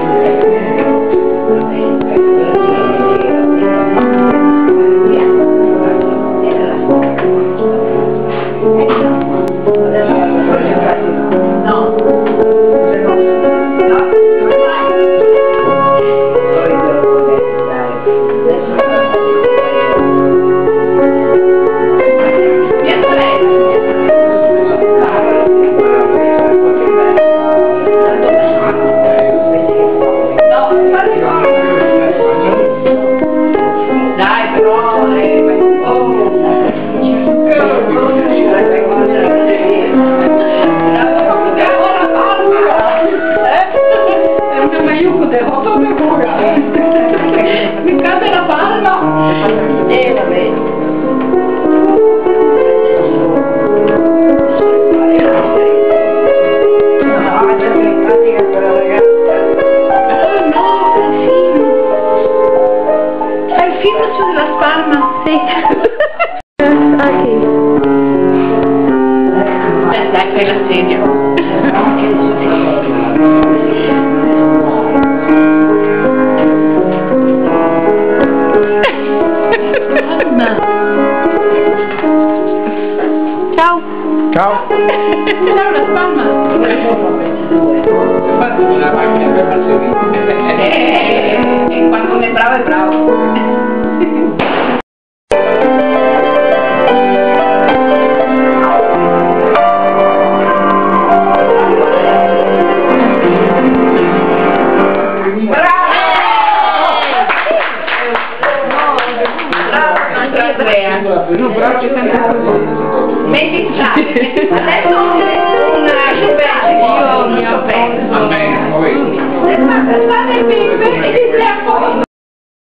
Mi cade la palma! Vabbè. È il film sulla spalma, sì. Dai, fai la sedia. Ciao! Ciao! Ciao la spalma! Una macchina per quando è bravo è bravo! No, però c'è sempre metti adesso una super io mi ho preso. va bene, Fate il